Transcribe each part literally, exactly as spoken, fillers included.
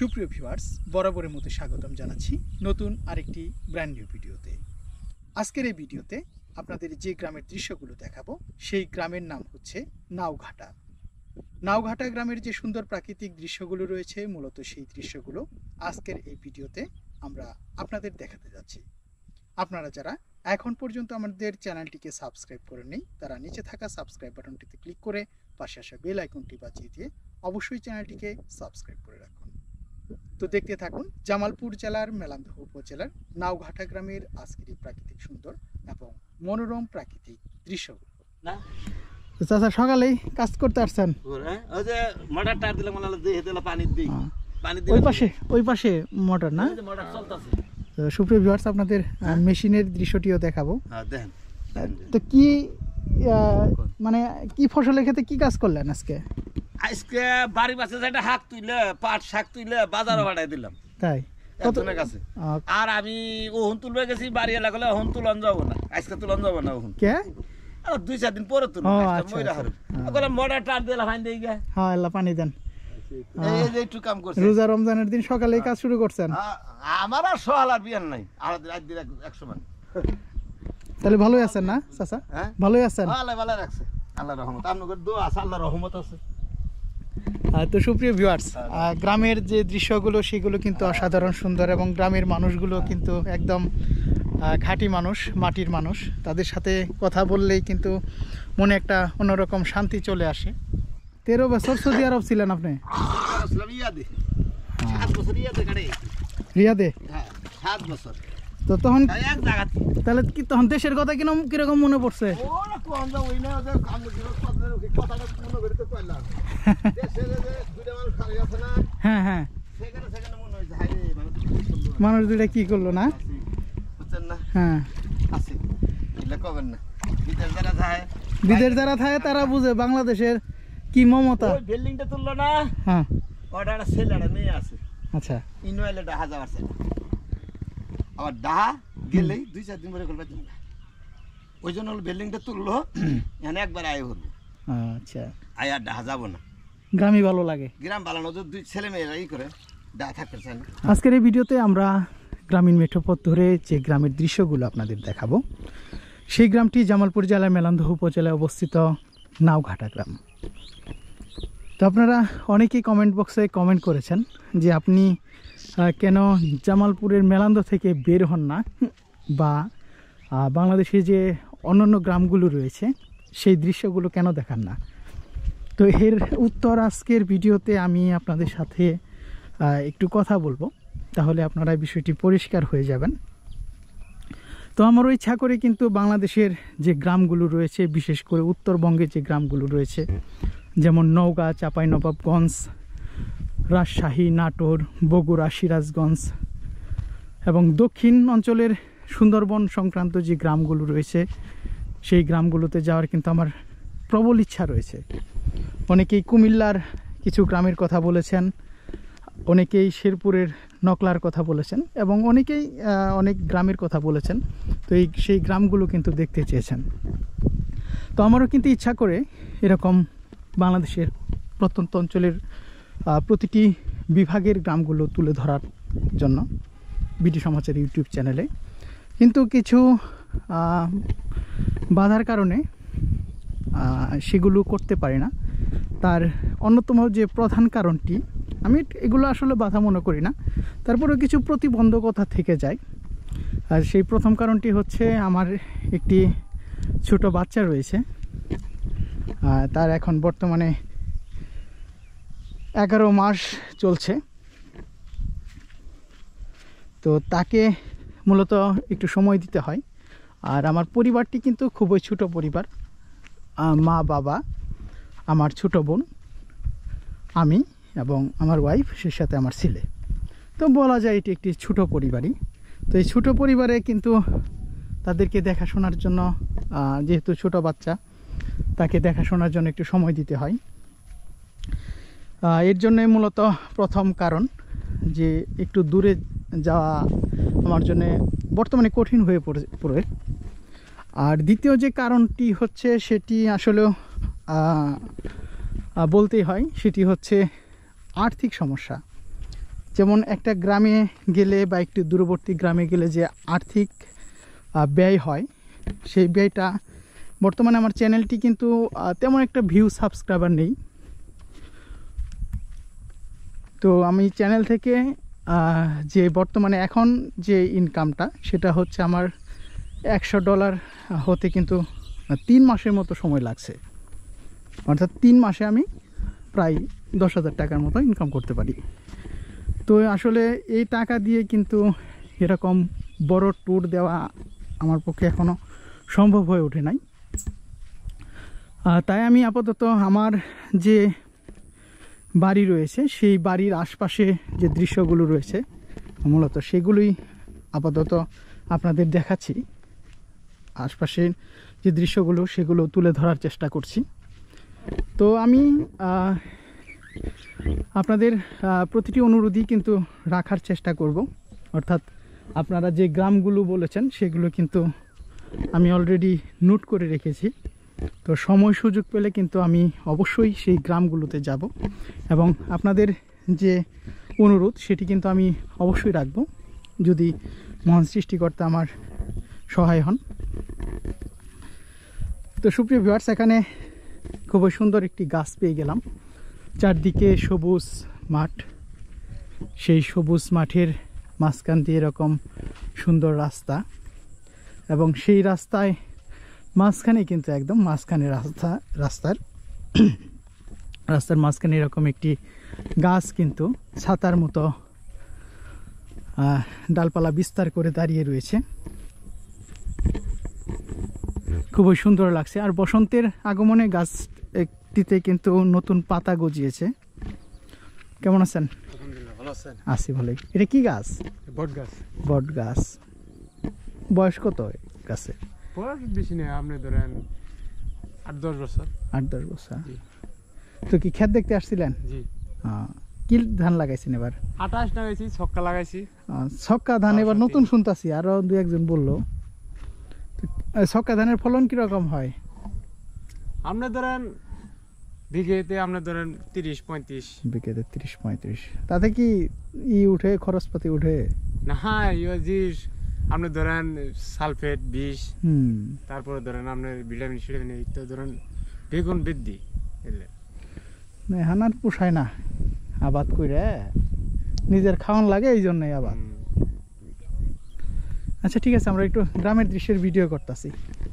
সুপ্রিয় ভিউয়ার্স, বরাবরের মতো স্বাগতম জানাচ্ছি নতুন আরেকটি ব্র্যান্ড নিউ ভিডিওতে। আজকের এই ভিডিওতে আপনাদের যে গ্রামের দৃশ্যগুলো দেখাবো সেই গ্রামের নাম হচ্ছে নাওঘাটা। নাওঘাটা গ্রামের যে সুন্দর প্রাকৃতিক দৃশ্যগুলো রয়েছে, মূলত সেই দৃশ্যগুলো আজকের এই ভিডিওতে আমরা আপনাদের দেখাতে যাচ্ছি। আপনারা যারা এখন পর্যন্ত আমাদের চ্যানেলটিকে সাবস্ক্রাইব করেননি, তারা নিচে থাকা সাবস্ক্রাইব বাটনটিতে ক্লিক করে পাশে আসা বেল আইকনটি বাজিয়ে দিয়ে অবশ্যই চ্যানেলটিকে সাবস্ক্রাইব করে রাখুন। তো দেখতে থাকুন জামালপুর জেলার মেলান্দহ উপজেলার নাওঘাটা গ্রামের আজকের এই প্রাকৃতিক সুন্দর এবং মনোরম প্রাকৃতিক দৃশ্যগুলো। না চাচা সকালেই কাজ করতে আসছেন? ওই যে মোটর টার দিলে মনে হলো দিয়ে দিলে পানি দিই পানি দিই। ওই পাশে ওই পাশে মোটর না? মোটর চলতেছে। তো সুপ্রিয় ভিউয়ার্স, আপনাদের মেশিনের দৃশ্যটিও দেখাবো। হ্যাঁ দেখেন। তো কি মানে কি ফসলের ক্ষেত্রে কি কাজ করলেন আজকে? আজকে বাড়ি পাশে যেটা শাক তুইলে পাট শাক তুইলে বাজারে পাঠাই দিলাম। তাই কতজনের কাছে? আর আমি ওহন তুলবে গেছি, বাড়ি এলাকা গেলে ওহন তুলন যাবো না, আজকে তুলন যাবো না। ওহন কে আর দুই চার দিন পরে তুলব। ময়রা হারু ওগুলা মোটর টার দিলে ফাইন দেই গে। হ্যাঁ আল্লাহ পানি দেন। এই যে একটু কাম করছে। রোজা রমজানের দিন সকালেই কাজ শুরু করছেন? আমার আর সহাল আর বিয়ান নাই, আর রাত দিন একশো মান। তাহলে ভালোই আছেন না চাচা? হ্যাঁ ভালোই আছেন। আল্লাহ ভালো রাখছে, আল্লাহর রহমত। আপনাদের দোয়া আছে, আল্লাহর রহমত আছে। তো সুপ্রিয় ভিউয়ার্স, গ্রামের যে দৃশ্যগুলো সেগুলো কিন্তু অসাধারণ সুন্দর, এবং গ্রামের মানুষগুলো কিন্তু একদম খাঁটি মানুষ, মাটির মানুষ। তাদের সাথে কথা বললেই কিন্তু মনে একটা অন্যরকম শান্তি চলে আসে। তেরো বছর সৌদি আরব ছিলেন আপনি? রিয়াদে? সাত বছর। তো তখন তাহলে কি তখন দেশের কথা কিরকম কিরকম মনে পড়ছে? হ্যাঁ হ্যাঁ, মানুষ দুইটা কি করলো না? হ্যাঁ, বিদেশ যারা থাকে তারা বুঝে বাংলাদেশের কি মমতা। বিল্ডিংটা তুললো না? হ্যাঁ, ওটা একটা ছেলে একটা মেয়ে আছে। আচ্ছা, ইনওয়েলে ডাহা যাওয়ার ছেলে। আবার ডাহা গেলেই দুই চার দিন পরে করবে না, ওই জন্য বিল্ডিংটা তুললো। এখানে একবার আয় হলো। আচ্ছা, আয় আর ডাহা যাবো না। গ্রামই ভালো লাগে। গ্রাম ভালো না, দুই ছেলে মেয়েরা ই করে ডাহা থাকতে চায় না। আজকের এই ভিডিওতে আমরা গ্রামীণ মেঠোপথ ধরে যে গ্রামের দৃশ্যগুলো আপনাদের দেখাবো, সেই গ্রামটি জামালপুর জেলার মেলান্দহ উপজেলায় অবস্থিত নাওঘাটা গ্রাম। তো আপনারা অনেকেই কমেন্ট বক্সে কমেন্ট করেছেন যে আপনি কেন জামালপুরের মেলান্দহ থেকে বের হন না, বা বাংলাদেশে যে অন্যান্য গ্রামগুলো রয়েছে সেই দৃশ্যগুলো কেন দেখান না। তো এর উত্তর আজকের ভিডিওতে আমি আপনাদের সাথে একটু কথা বলবো, তাহলে আপনারা বিষয়টি পরিষ্কার হয়ে যাবেন। তো আমারও ইচ্ছা করে কিন্তু বাংলাদেশের যে গ্রামগুলো রয়েছে, বিশেষ করে উত্তরবঙ্গের যে গ্রামগুলো রয়েছে, যেমন নওগাঁ, চাঁপাইনবাবগঞ্জ, রাজশাহী, নাটোর, বগুড়া, সিরাজগঞ্জ এবং দক্ষিণ অঞ্চলের সুন্দরবন সংক্রান্ত যে গ্রামগুলো রয়েছে সেই গ্রামগুলোতে যাওয়ার কিন্তু আমার প্রবল ইচ্ছা রয়েছে। অনেকেই কুমিল্লার কিছু গ্রামের কথা বলেছেন, অনেকেই শেরপুরের নকলার কথা বলেছেন, এবং অনেকেই অনেক গ্রামের কথা বলেছেন। তো এই সেই গ্রামগুলো কিন্তু দেখতে চেয়েছেন। তো আমারও কিন্তু ইচ্ছা করে এরকম বাংলাদেশের প্রত্যন্ত অঞ্চলের প্রতিটি বিভাগের গ্রামগুলো তুলে ধরার জন্য বিডি সমাচার ইউটিউব চ্যানেলে, কিন্তু কিছু বাধার কারণে সেগুলো করতে পারি না। তার অন্যতম যে প্রধান কারণটি, আমি এগুলো আসলে বাধা মনে করি না, তারপরেও কিছু প্রতিবন্ধকতা থেকে যায়। আর সেই প্রথম কারণটি হচ্ছে আমার একটি ছোট বাচ্চা রয়েছে, তার এখন বর্তমানে এগারো মাস চলছে। তো তাকে মূলত একটু সময় দিতে হয়। আর আমার পরিবারটি কিন্তু খুবই ছোট পরিবার, মা বাবা, আমার ছোট বোন, আমি এবং আমার ওয়াইফ, সে সাথে আমার ছেলে। তো বলা যায় এটি একটি ছোট পরিবারই। তো এই ছোটো পরিবারে কিন্তু তাদেরকে দেখাশোনার জন্য, যেহেতু ছোট বাচ্চা, তাকে দেখাশোনার জন্য একটু সময় দিতে হয়। এর জন্যই মূলত প্রথম কারণ যে একটু দূরে যাওয়া আমার জন্য বর্তমানে কঠিন হয়ে পড়ে পড়ে আর দ্বিতীয় যে কারণটি হচ্ছে, সেটি আসলে বলতেই হয়, সেটি হচ্ছে আর্থিক সমস্যা। যেমন একটা গ্রামে গেলে বা একটু দূরবর্তী গ্রামে গেলে যে আর্থিক ব্যয় হয়, সেই ব্যয়টা বর্তমানে আমার চ্যানেলটি কিন্তু তেমন একটা ভিউ সাবস্ক্রাইবার নেই। তো আমি চ্যানেল থেকে যে বর্তমানে এখন যে ইনকামটা সেটা হচ্ছে আমার একশো ডলার হতে কিন্তু তিন মাসের মতো সময় লাগছে। অর্থাৎ তিন মাসে আমি প্রায় দশ হাজার টাকার মতো ইনকাম করতে পারি। তো আসলে এই টাকা দিয়ে কিন্তু এরকম বড় ট্যুর দেওয়া আমার পক্ষে এখনও সম্ভব হয়ে ওঠে নাই। তাই আমি আপাতত আমার যে বাড়ি রয়েছে সেই বাড়ির আশপাশে যে দৃশ্যগুলো রয়েছে মূলত সেগুলোই আপাতত আপনাদের দেখাচ্ছি। আশপাশের যে দৃশ্যগুলো সেগুলো তুলে ধরার চেষ্টা করছি। তো আমি আপনাদের প্রতিটি অনুরোধই কিন্তু রাখার চেষ্টা করব। অর্থাৎ আপনারা যে গ্রামগুলো বলেছেন সেগুলো কিন্তু আমি অলরেডি নোট করে রেখেছি। তো সময় সুযোগ পেলে কিন্তু আমি অবশ্যই সেই গ্রামগুলোতে যাব এবং আপনাদের যে অনুরোধ সেটি কিন্তু আমি অবশ্যই রাখব, যদি মহান সৃষ্টিকর্তা আমার সহায় হন। তো সুপ্রিয় ভিউয়ার্স, এখানে খুবই সুন্দর একটি গাছ পেয়ে গেলাম। চারদিকে সবুজ মাঠ, সেই সবুজ মাঠের মাঝখান দিয়ে এরকম সুন্দর রাস্তা এবং সেই রাস্তায় মাঝখানে কিন্তু একদম মাঝখানে রাস্তা রাস্তার রাস্তার মাঝখানে এরকম একটি গাছ কিন্তু ছাতার মতো ডালপালা বিস্তার করে দাঁড়িয়ে রয়েছে। খুবই সুন্দর লাগছে। আর বসন্তের আগমনে গাছটিতে কিন্তু নতুন পাতা গজিয়েছে। কেমন আছেন? আছি ভালোই। এটা কি গাছ? বট গাছ। বট গাছ। বয়স কত গাছের? বয়স বেশি নেই, আপনি ধরেন আট দশ বছর। আট দশ বছর। তো কি ক্ষেত দেখতে আসছিলেন? জি। কি ধান লাগাইছেন এবার? আটাশ লাগাইছি, ছক্কা লাগাইছি। ছক্কা ধান এবার নতুন শুনতাছি, আরো দু একজন বললো। ছক্কা ধানের ফলন কিরকম হয়? আপনি ধরেন বিঘেতে আপনি ধরেন তিরিশ পঁয়ত্রিশ। বিঘেতে তিরিশ পঁয়ত্রিশ। তাতে কি ই উঠে, খরচপাতি উঠে? না, ইউজিস আপনি ধরেন সালফেট বিষ, তারপরে ধরেন আপনার ভিটামিন সিটামিন তো ধরেন বেগুন বৃদ্ধি এলে হানার পোষায় না আবাদ করে, নিজের খাওয়ান লাগে এই জন্যই আবাদ। আচ্ছা ঠিক আছে, আমরা একটু গ্রামের দৃশ্যের ভিডিও করতেছি।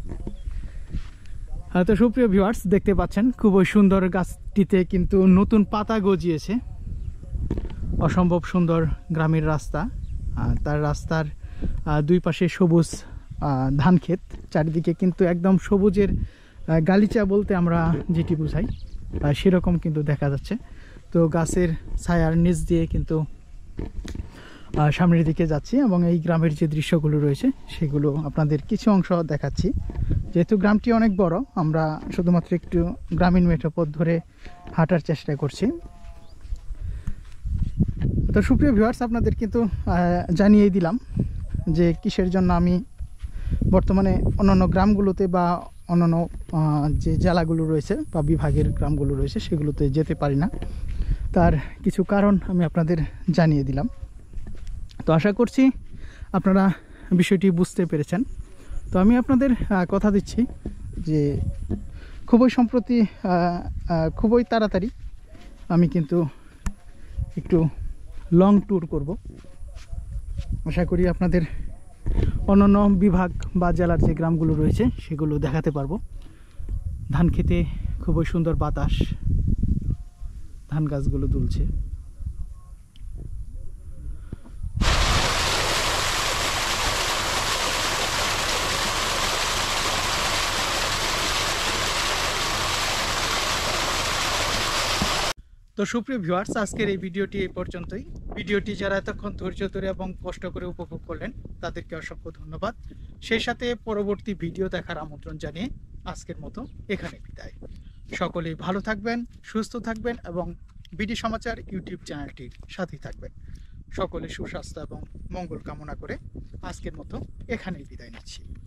তো সুপ্রিয় ভিউয়ার্স, দেখতে পাচ্ছেন খুবই সুন্দর গাছটিতে কিন্তু নতুন পাতা গজিয়েছে। অসম্ভব সুন্দর গ্রামের রাস্তা, তার রাস্তার দুই পাশে সবুজ ধান ক্ষেত, চারিদিকে কিন্তু একদম সবুজের গালিচা বলতে আমরা যেটি বুঝাই সেরকম কিন্তু দেখা যাচ্ছে। তো গাছের ছায়ার নিচ দিয়ে কিন্তু সামনের দিকে যাচ্ছি এবং এই গ্রামের যে দৃশ্যগুলো রয়েছে সেগুলো আপনাদের কিছু অংশ দেখাচ্ছি। যেহেতু গ্রামটি অনেক বড়, আমরা শুধুমাত্র একটু গ্রামীণ মেঠো পথ ধরে হাঁটার চেষ্টা করছি। তো সুপ্রিয় ভিউয়ার্স, আপনাদের কিন্তু জানিয়ে দিলাম যে কিসের জন্য আমি বর্তমানে অন্যান্য গ্রামগুলোতে বা অন্যান্য যে জেলাগুলো রয়েছে বা বিভাগের গ্রামগুলো রয়েছে সেগুলোতে যেতে পারি না। তার কিছু কারণ আমি আপনাদের জানিয়ে দিলাম। তো আশা করছি আপনারা বিষয়টি বুঝতে পেরেছেন। তো আমি আপনাদের কথা দিচ্ছি যে খুবই সম্প্রতি, খুবই তাড়াতাড়ি আমি কিন্তু একটু লং ট্যুর করব। আশা করি আপনাদের অন্যান্য বিভাগ বা জেলার যে গ্রামগুলো রয়েছে সেগুলো দেখাতে পারবো। ধান খেতে খুবই সুন্দর বাতাস, ধান গাছগুলো দুলছে। তো সুপ্রিয় ভিউয়ার্স, আজকের এই ভিডিওটি এই পর্যন্তই। ভিডিওটি যারা এতক্ষণ ধৈর্য ধরে এবং কষ্ট করে উপভোগ করলেন তাদেরকে অসংখ্য ধন্যবাদ। সেই সাথে পরবর্তী ভিডিও দেখার আমন্ত্রণ জানিয়ে আজকের মতো এখানে বিদায়। সকলেই ভালো থাকবেন, সুস্থ থাকবেন এবং বিডি সমাচার ইউটিউব চ্যানেলটির সাথেই থাকবেন। সকলে সুস্বাস্থ্য এবং মঙ্গল কামনা করে আজকের মতো এখানেই বিদায় নিচ্ছি।